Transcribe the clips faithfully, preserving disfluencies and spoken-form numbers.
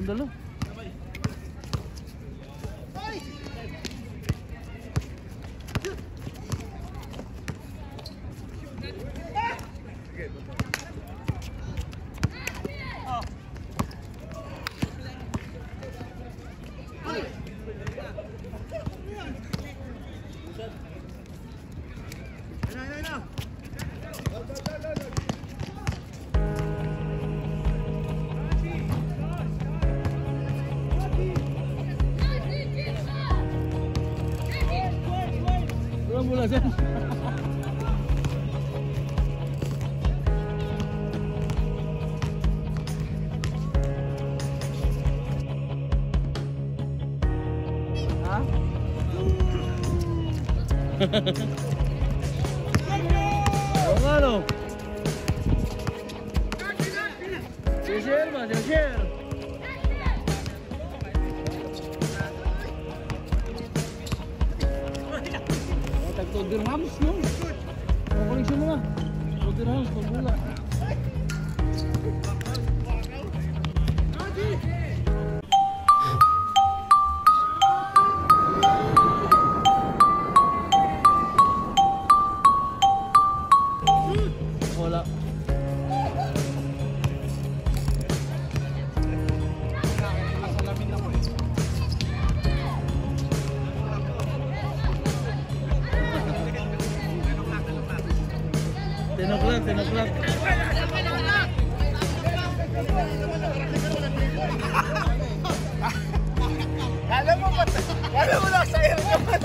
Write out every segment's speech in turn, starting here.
Dalawang dalo. Bola dyan. Ha? Oo nga no. Share ba? Share. two dirhams, no? Ang koleksyon mo nga. two dirhams, pag bola. Wala. ten o'clock, ten o'clock. Alam mo ba? Alam mo lang sa'yo naman.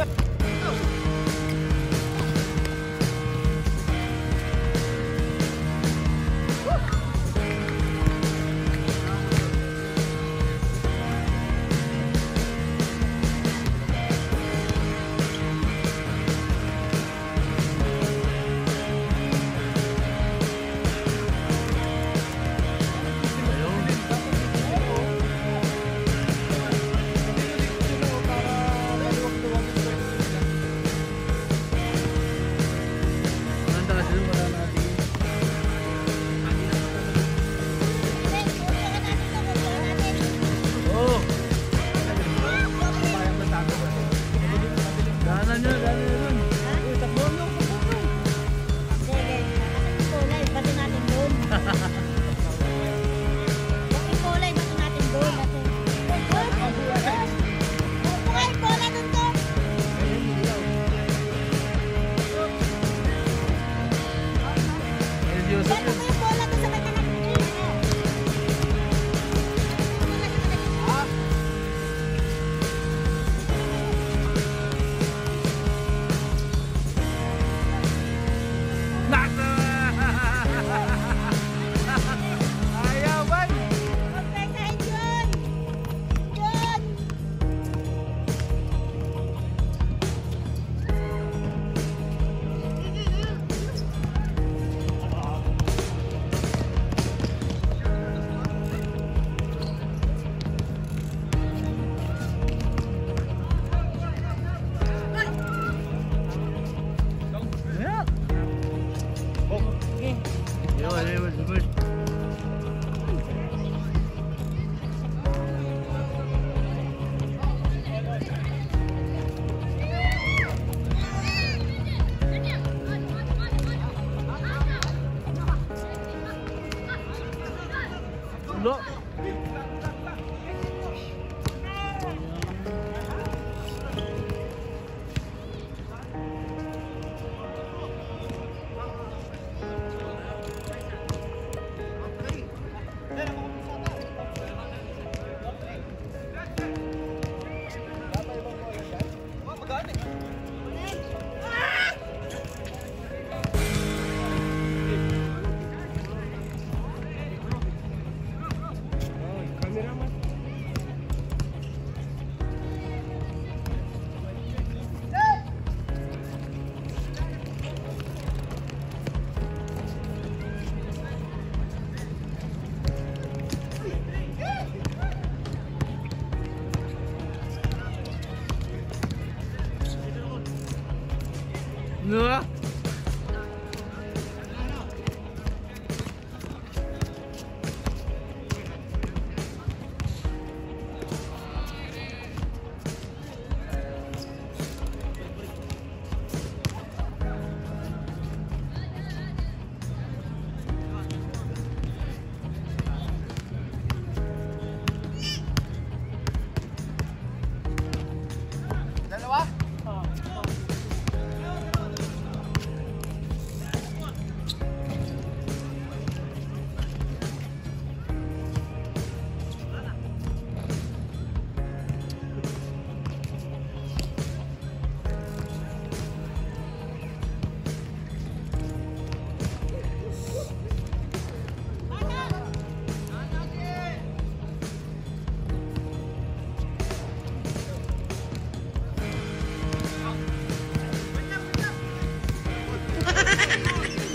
Look. nữa.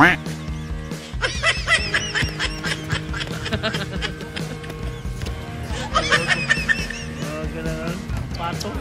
Oh, ganun. Pato.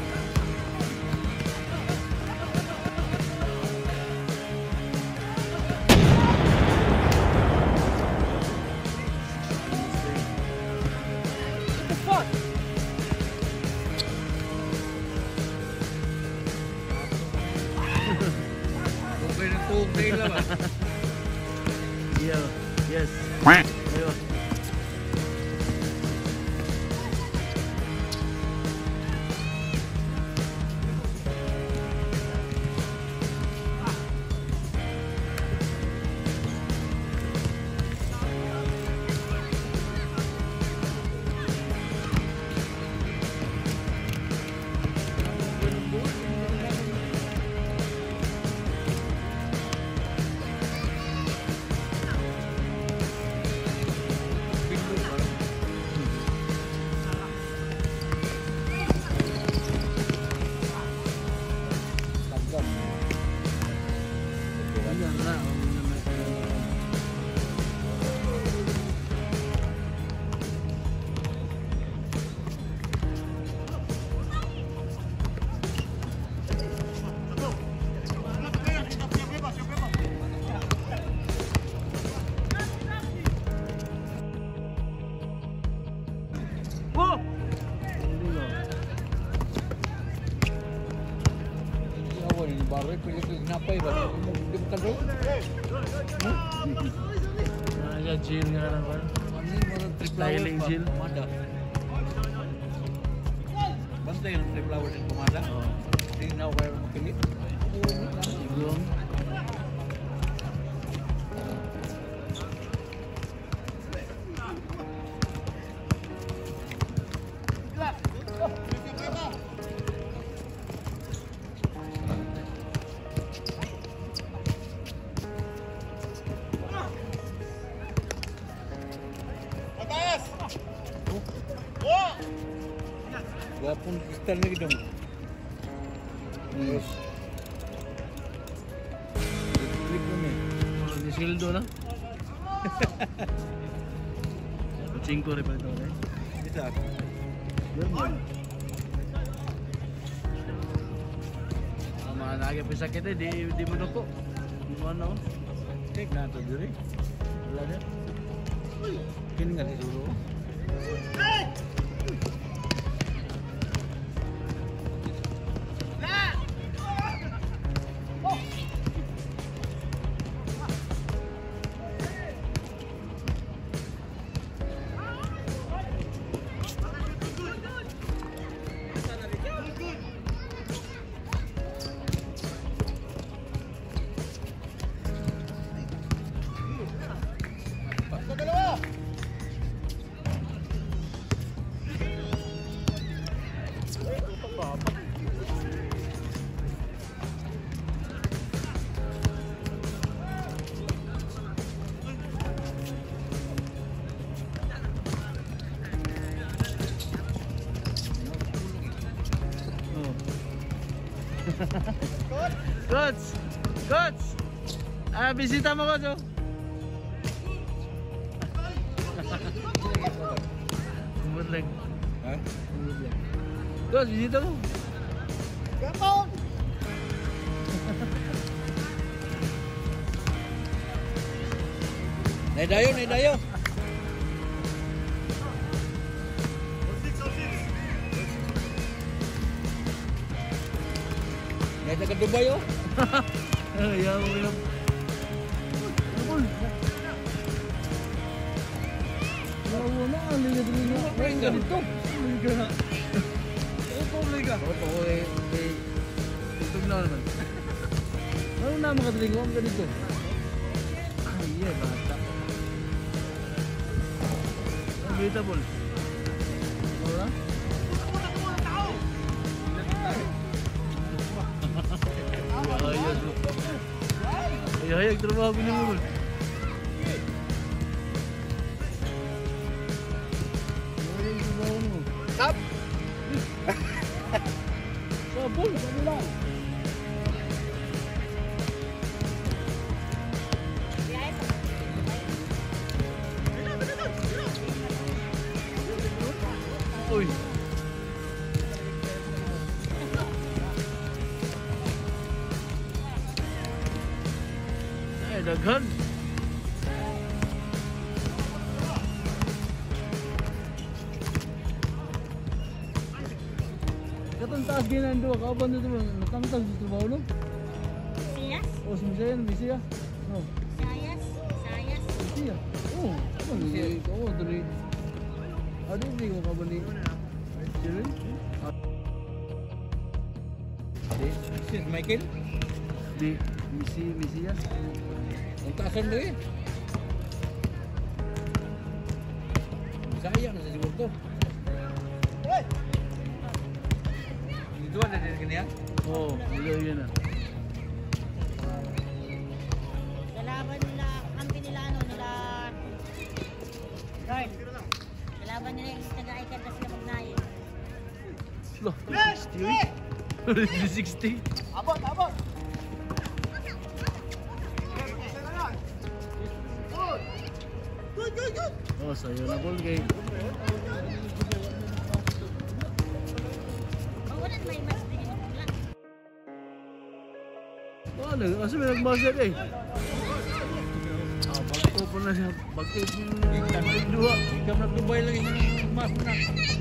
Okay lang ah. Yeah, yes. Ayun. Ayan na, oh, Baru pilih kenapa ya, Bang? Di bukan bro? Ada Jill nga lang ba? Ini mau triple Styling hour, Jill. Pemada. Bantay ng triple hour din Pemada. Oo. Hindi na ako kayo makilit. Siguro. Wapun kristal lagi dong. Yes. Klik mo ni. Oh, di sildo na. Kucingko rin pa ito. Eh. Bisa. Yun yun. Ang mga nagapasakit eh, di, di mo nuko. Di mo ano. Klik na to diri. Wala na. Kini nga siguro. Coach! Coach! Ah, bisita mo, Coach. Oh. Umutlag. Ha? Umutlag. Coach, bisita mo. Gapon. Nay dayo, nay dayo. Nay taga Dubai oh. Ayaw, ayaw. Ayaw na, liga-liga. Pring ganito. Liga. Ito, liga. Ito eh, eh, Itog na naman. Ano na mga kadaling ko? Ang ganito. Ay, yeah, bata. Unbeatable. Wala? Ay, ay, ay, trabaho ko naman. Ay, trabaho mo. Tap. Sabol, sabol lang. Ay, daghan. Katong taas ginan do, kauban dito natangtang dito ba ulo? Siyas? Oh, sumsayan, bisiya. No. Sayas? Sayas? Bisiya. Oh, ano ni ko diri. Ado di ko kauban ni. Jiren? Si Michael? Di, misi, misiya. Ang taasan mo eh. Sayang na sa siguro to. Dito ada din kanya? Oh, ilo yun na. Kalaban nila, kampi nila ano, nila... Guard. Kalaban nila yung taga-ikan na sila magnayin. Loh, sixty. sixty. Abot, abot! Oh, sayo na ball game. Mawalan may mas din yung pula. Ano, asa may nagmasya eh. Ah, bagto po na siya. Bagto po na siya. Dua. Ikaw na Dubai lagi ng mas na.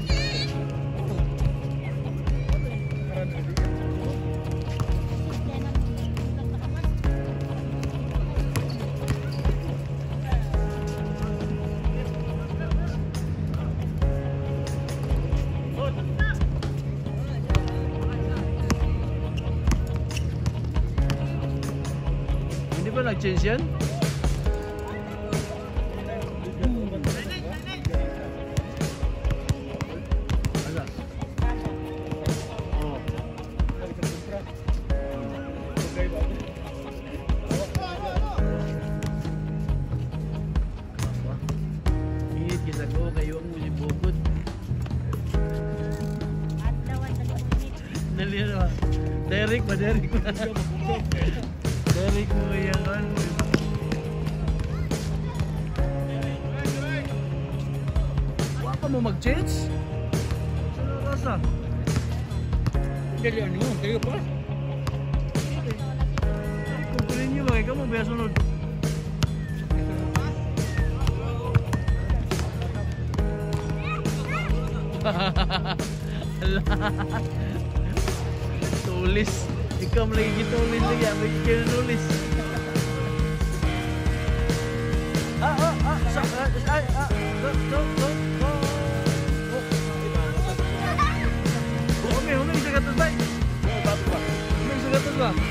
Yan ang ulang nakamas. Hindi ba nag-change yan? Asa? Oh. Apa? Ingit kita ko kayo ang muli bukod. Adlawan sa limunit. Naliyan ba? Derek ba? Derek ba? Derek mo yan kan. Wa pa mo mag-change? Sino rasa? Dali ano, kayo pa? Kung kunin nyo ba, ikaw mo ba sunod? Tulis. Ikaw mo lagi tulis lagi. May ikaw nulis. Ah, ah, ah. Sa, ah, ay, ah. Go, go, go, go. Oh, okay, huming sa gatos ba? Huming sa gatos ba?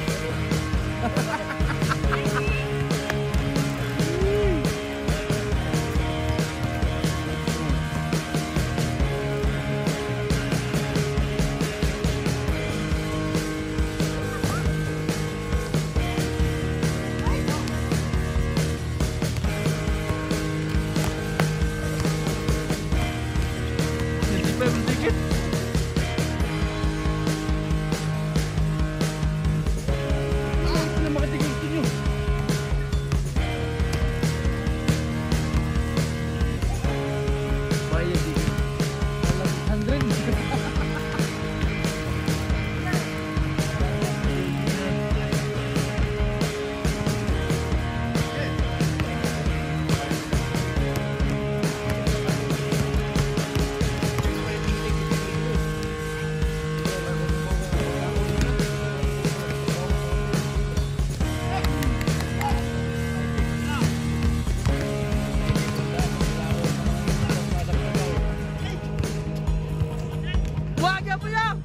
Hindi pa yung ticket. Ah, hindi makatigil ninyo. Bayad din. Hundred. Wag ya po yan!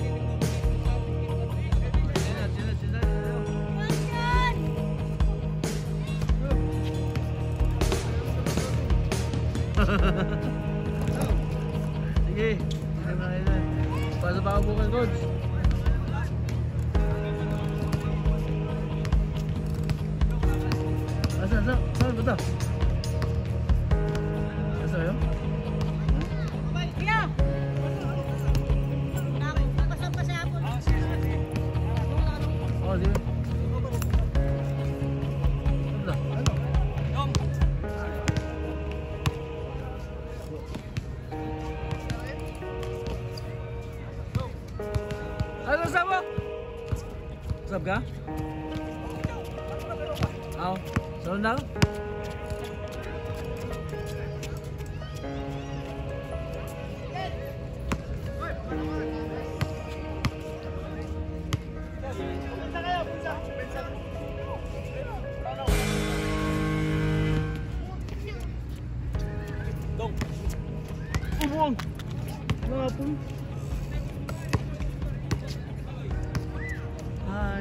Sige, sige mga kailan. Pasa pa ako bukas, coach. Asa, asa? Saan ba ito? Asa yun? Kuya! Naku, papasok pa sa hapon. Oh, di ba? Ano? Ano sab mo? Sab ka? Ao, sunod na ako. Ubuang! Lapon! Hi!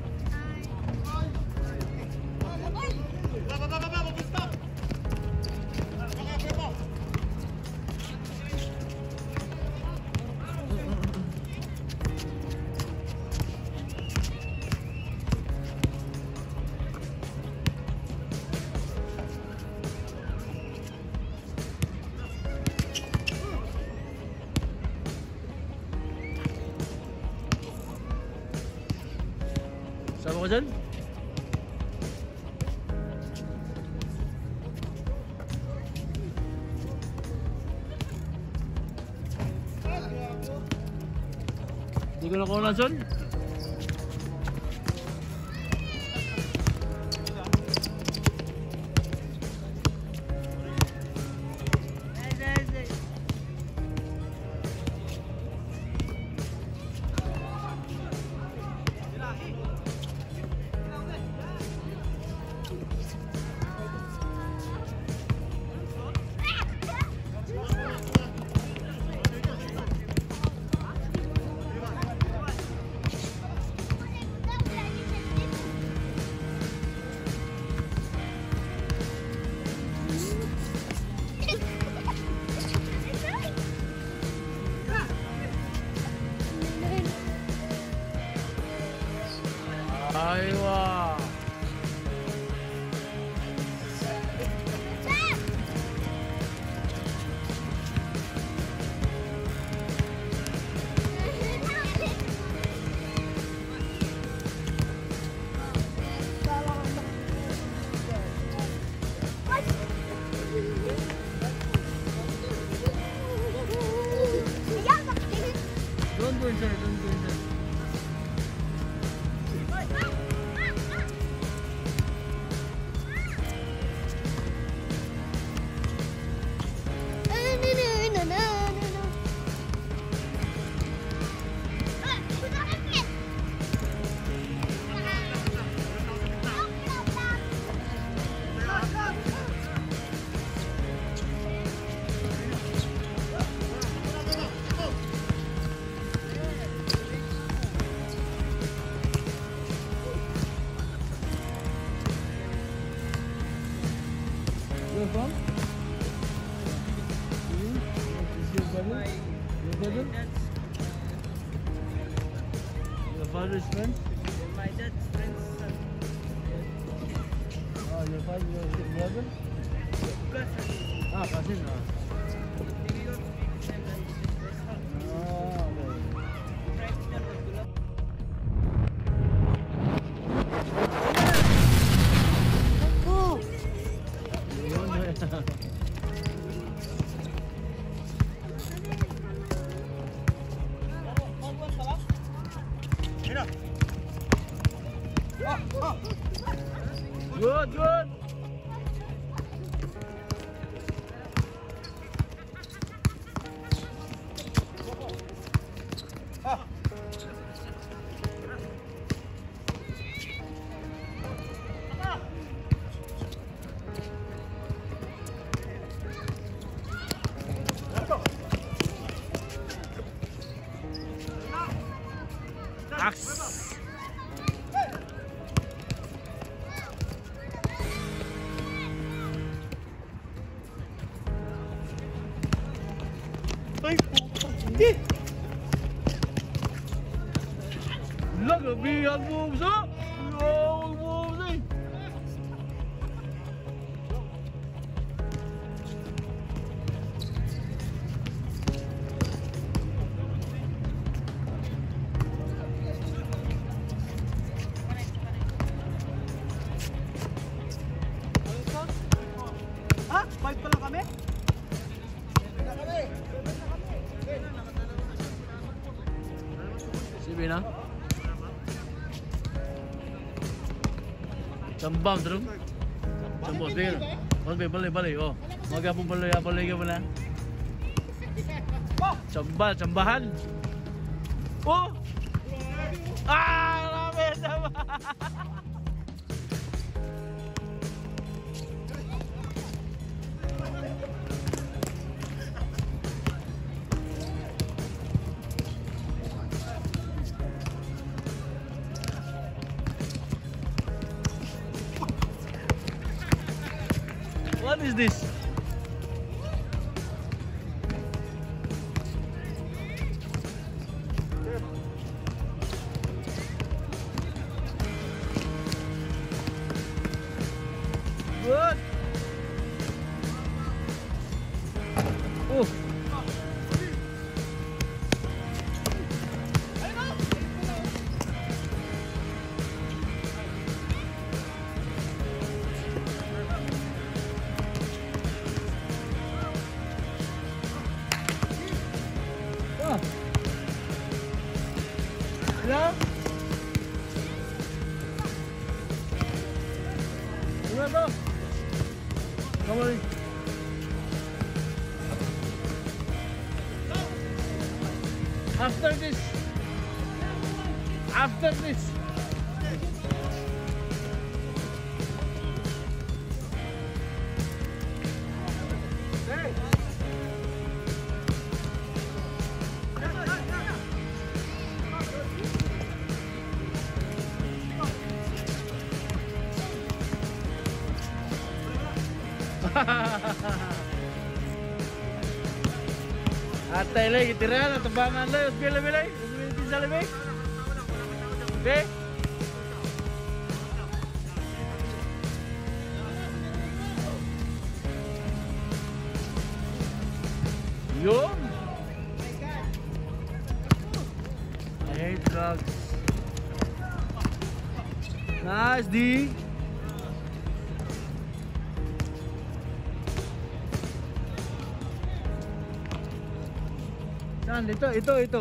Sama ko dyan? Hindi ko na kuha na dyan. Aywa! Don't go inside, don't go inside. You're from? You? Is your brother? Your brother? Your father's friend? My dad's friend's son. Oh, your father, your brother? Cousin. Ah, cousin. Ah. They don't speak the same language. Ah, okay. Right now, Abdullah. Yun, eh. Good, good. Axe. Ay, hindi. Look at me, I moves up. Oh, moves in. Ha? Five pa lang kami? Sige na. Sambam terus. Sambam dia. Balik balik balik. Oh, magapong balik balik ka na. Sambal, sambahan. Oh. Ah, lame sama. What is this? Good. Oh. Oh. Hello? Gimana tuh? Come on. After this. After this. Atay lagi tira na tabangan lagi bila bila bisa lebih. Oke. Yun. I hate drugs. Nice D. Saan? Ito, ito, ito.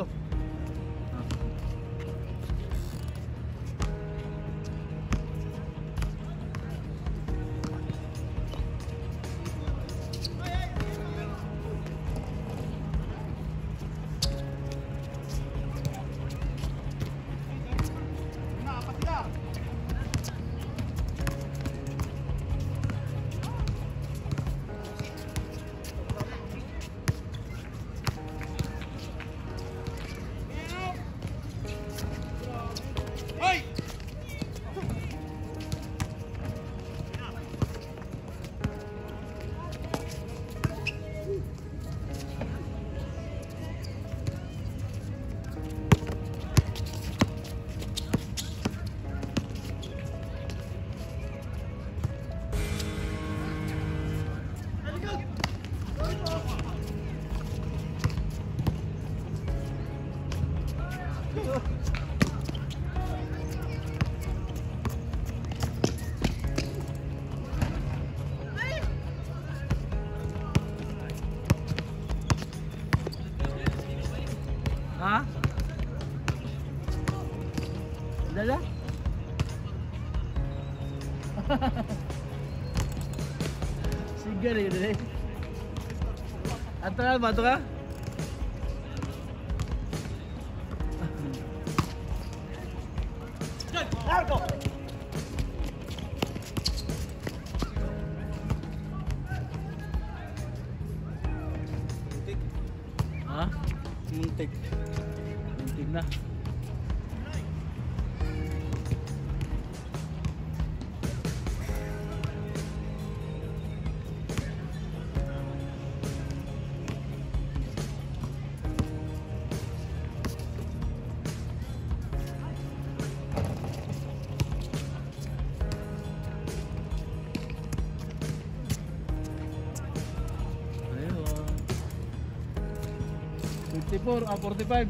Hah? Udah lah. Sigar gitu deh. Atau apa tuh kah? Hah? Muntik. Muntik na. fifty-four or forty-five.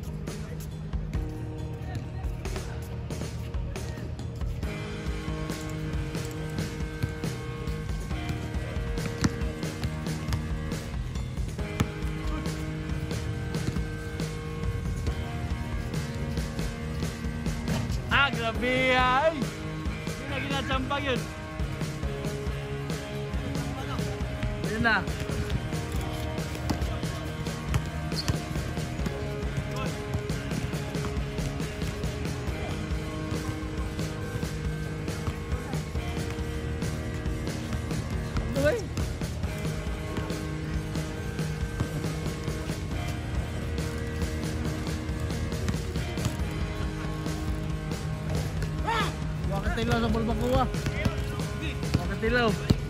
Ah, grabe ay! Hindi na sampag yun. Yun na. Ano ba eh? Wakatilaw sa Balbacoa. Wakatilaw.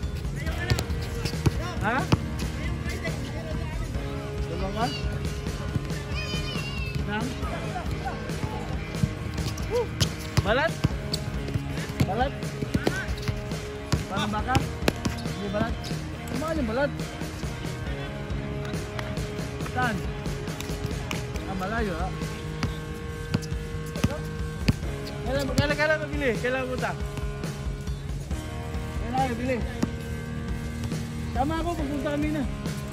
Ha? Dalawa ka? Nang? Uh, balat? Balat? Parang baka? Hindi balat? Kumaan yung balat? Saan? Ah, malayo ha? Kailan, kailan, kailan mabili? Kailan punta? Kailan mabili? Tama ako, pagpunta kami na.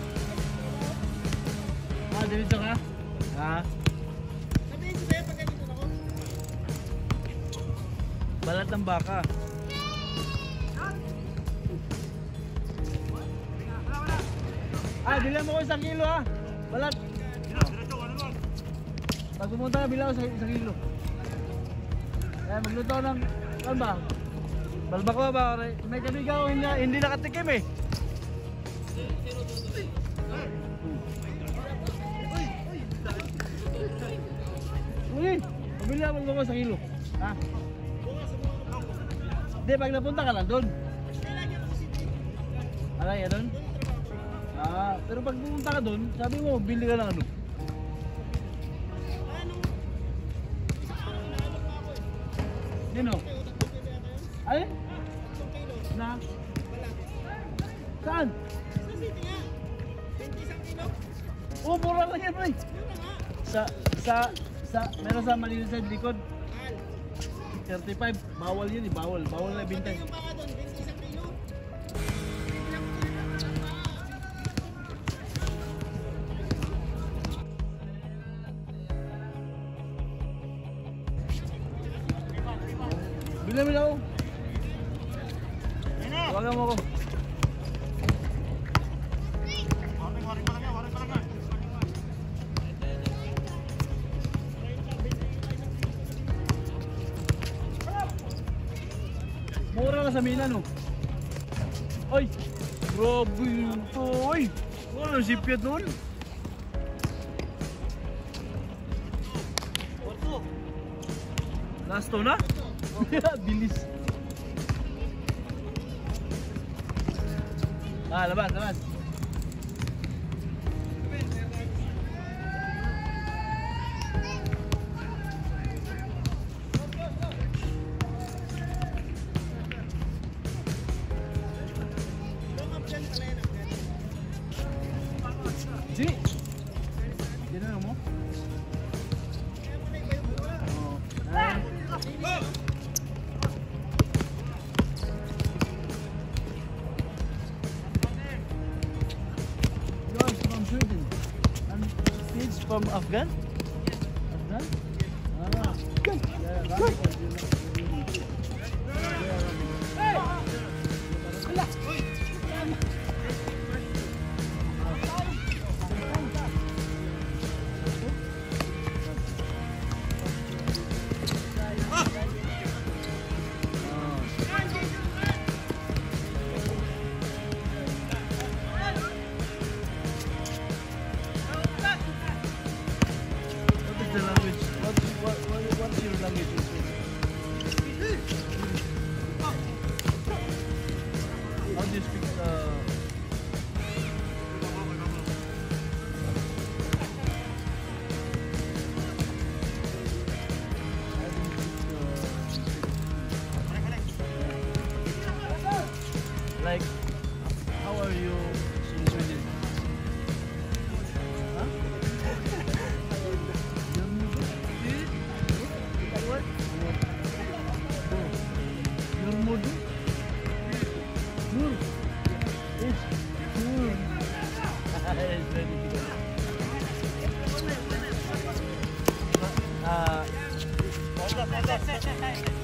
Ah, dito ka? Ha? Sabihin ko sa'yo pag ganito na ako. Balat ng baka. Ah, bilang mo ko isang kilo ha? Balat. Pag pumunta ka, bilang ko sa isang kilo. Kaya magluto ng, ano ba? Balbacoa ba? May kamigaw, hindi, hindi nakatikim eh. Uy, pabili ako balbacoa sa kilo. Ha? Hindi, pag napunta ka lang doon. Alay, ya doon? Ah, pero pag pumunta ka doon, sabi mo, bili ka ng ano? Nino? Ay? Na? Saan? Sa city nga. twenty-isang kilo. Oh, mura lang yan, pre. Sa, sa, sa, meron sa Manila sa likod. thirty-five, bawal yun eh, bawal. Bawal na bintay. Yung baka doon, twenty-isang kilo. Bila bila ako. Tawagan mo ako. Mura na sa Mina no. Oy, grabe yun to. Oy, wala si Piat noon. Last to na? Bilis. Ah, labas, labas. Sini. Sini mo. Oh. Ah. Yours from Sweden. And it's from Afghan? Afghan? Ah. Good. Yeah, good. The language. What, what, what, what's your language? How do you speak? Uh, like, how are you in Sweden? Huh? Your mood? Mood? It's mood. It's very good. Uh,